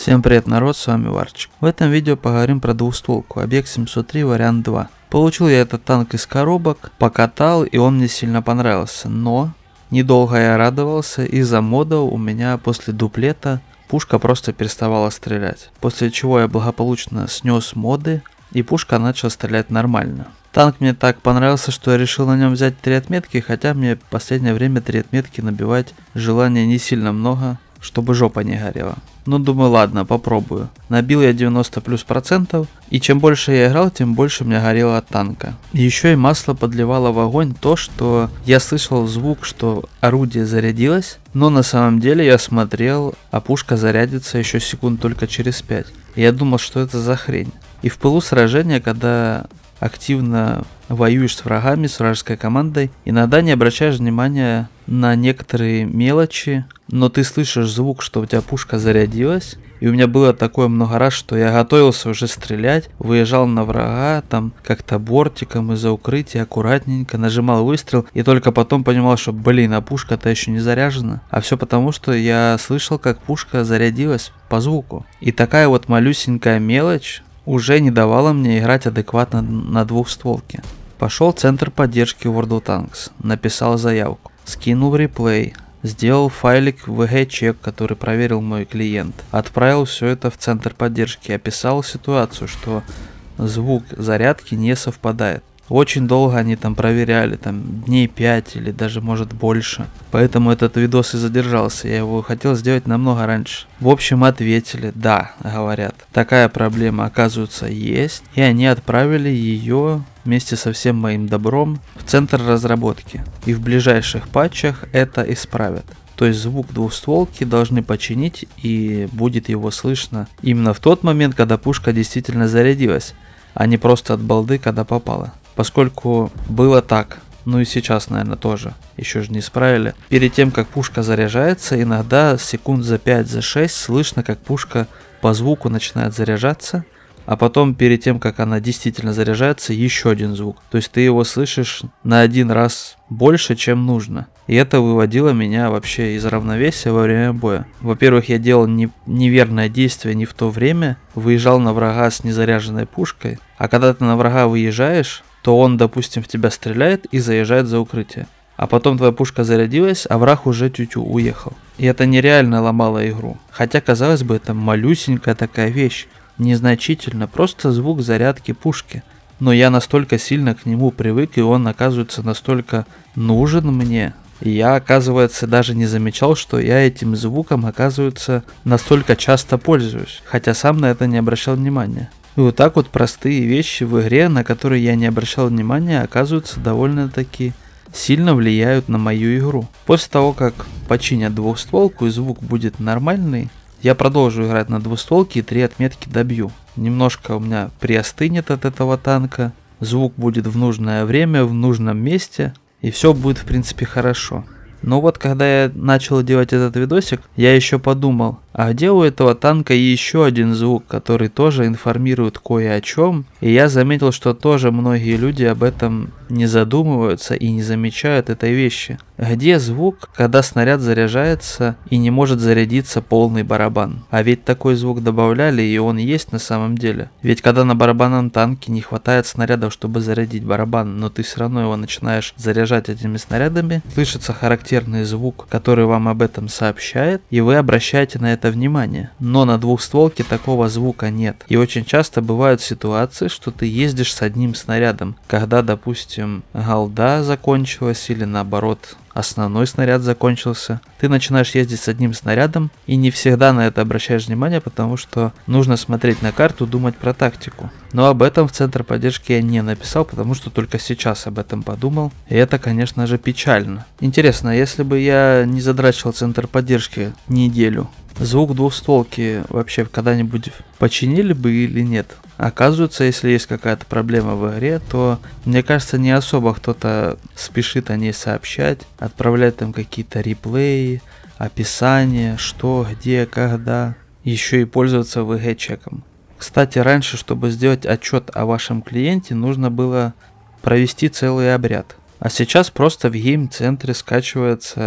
Всем привет, народ, с вами Варчик. В этом видео поговорим про двухстволку, объект 703 вариант 2. Получил я этот танк из коробок, покатал, и он мне сильно понравился, но недолго я радовался, из-за модов у меня после дуплета пушка просто переставала стрелять. После чего я благополучно снес моды, и пушка начала стрелять нормально. Танк мне так понравился, что я решил на нем взять 3 отметки, хотя мне в последнее время 3 отметки набивать желания не сильно много, чтобы жопа не горела. Ну, думаю, ладно, попробую. Набил я 90+%, и чем больше я играл, тем больше у меня горело от танка. Еще и масло подливало в огонь то, что я слышал звук, что орудие зарядилось, но на самом деле я смотрел, а пушка зарядится еще секунд только через 5. И я думал, что это за хрень. И в пылу сражения, когда активно воюешь с врагами, с вражеской командой, иногда не обращаешь внимания на некоторые мелочи, но ты слышишь звук, что у тебя пушка зарядилась. И у меня было такое много раз, что я готовился уже стрелять, выезжал на врага, там как-то бортиком из-за укрытия аккуратненько нажимал выстрел, и только потом понимал, что блин, а пушка-то еще не заряжена. А все потому, что я слышал, как пушка зарядилась по звуку. И такая вот малюсенькая мелочь уже не давала мне играть адекватно на двухстволке. Пошел в центр поддержки World of Tanks, написал заявку, скинул реплей, сделал файлик VG-чек, который проверил мой клиент, отправил все это в центр поддержки, описал ситуацию, что звук зарядки не совпадает. Очень долго они там проверяли, там дней 5 или даже может больше. Поэтому этот видос и задержался, я его хотел сделать намного раньше. В общем, ответили, да, говорят, такая проблема оказывается есть. И они отправили ее вместе со всем моим добром в центр разработки. И в ближайших патчах это исправят. То есть звук двухстволки должны починить, и будет его слышно именно в тот момент, когда пушка действительно зарядилась, а не просто от балды, когда попала. Поскольку было так, ну и сейчас, наверное, тоже, еще же не исправили. Перед тем, как пушка заряжается, иногда секунд за 5, за 6 слышно, как пушка по звуку начинает заряжаться, а потом перед тем, как она действительно заряжается, еще один звук. То есть ты его слышишь на один раз больше, чем нужно. И это выводило меня вообще из равновесия во время боя. Во-первых, я делал неверное действие не в то время, выезжал на врага с незаряженной пушкой, а когда ты на врага выезжаешь, то он, допустим, в тебя стреляет и заезжает за укрытие. А потом твоя пушка зарядилась, а враг уже тю-тю уехал. И это нереально ломало игру. Хотя, казалось бы, это малюсенькая такая вещь. Незначительно, просто звук зарядки пушки. Но я настолько сильно к нему привык, и он, оказывается, настолько нужен мне. И я, оказывается, даже не замечал, что я этим звуком, оказывается, настолько часто пользуюсь. Хотя сам на это не обращал внимания. И вот так вот простые вещи в игре, на которые я не обращал внимания, оказывается, довольно-таки сильно влияют на мою игру. После того, как починят двухстволку и звук будет нормальный, я продолжу играть на двухстволке и 3 отметки добью. Немножко у меня приостынет от этого танка, звук будет в нужное время, в нужном месте, и все будет в принципе хорошо. Но вот когда я начал делать этот видосик, я еще подумал, а где у этого танка еще один звук, который тоже информирует кое о чем. И я заметил, что тоже многие люди об этом не задумываются и не замечают этой вещи. Где звук, когда снаряд заряжается и не может зарядиться полный барабан? А ведь такой звук добавляли, и он есть на самом деле. Ведь когда на барабанном танке не хватает снарядов, чтобы зарядить барабан, но ты все равно его начинаешь заряжать этими снарядами, слышится характерный звук, который вам об этом сообщает, и вы обращаете на это внимание. Но на двухстволке такого звука нет. И очень часто бывают ситуации, что ты ездишь с одним снарядом, когда, допустим, голда закончилась или наоборот основной снаряд закончился. Ты начинаешь ездить с одним снарядом и не всегда на это обращаешь внимание, потому что нужно смотреть на карту, думать про тактику. Но об этом в центр поддержки я не написал, потому что только сейчас об этом подумал. И это, конечно же, печально. Интересно, если бы я не задрачивал центр поддержки неделю, звук двухстволки вообще когда-нибудь починили бы или нет? Оказывается, если есть какая-то проблема в игре, то, мне кажется, не особо кто-то спешит о ней сообщать, отправлять там какие-то реплеи, описание, что, где, когда, еще и пользоваться VG-чеком. Кстати, раньше, чтобы сделать отчет о вашем клиенте, нужно было провести целый обряд. А сейчас просто в гейм-центре скачивается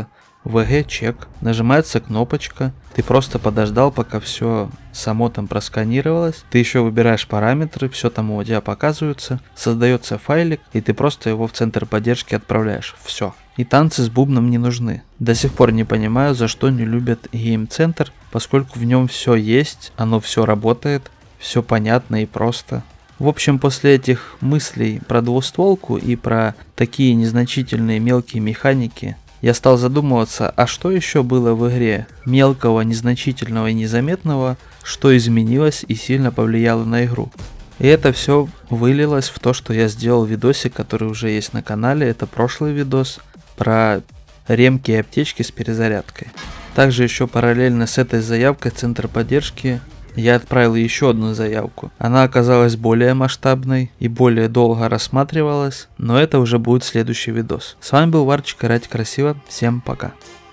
VG чек, нажимается кнопочка, ты просто подождал, пока все само там просканировалось, ты еще выбираешь параметры, все там у тебя показывается, создается файлик, и ты просто его в центр поддержки отправляешь. Все. И танцы с бубном не нужны. До сих пор не понимаю, за что не любят гейм-центр, поскольку в нем все есть, оно все работает, все понятно и просто. В общем, после этих мыслей про двустволку и про такие незначительные мелкие механики, я стал задумываться, а что еще было в игре мелкого, незначительного и незаметного, что изменилось и сильно повлияло на игру. И это все вылилось в то, что я сделал видосик, который уже есть на канале. Это прошлый видос про ремки и аптечки с перезарядкой. Также еще параллельно с этой заявкой центр поддержки я отправил еще одну заявку. Она оказалась более масштабной и более долго рассматривалась, но это уже будет следующий видос. С вами был Варчик, играйте красиво, всем пока.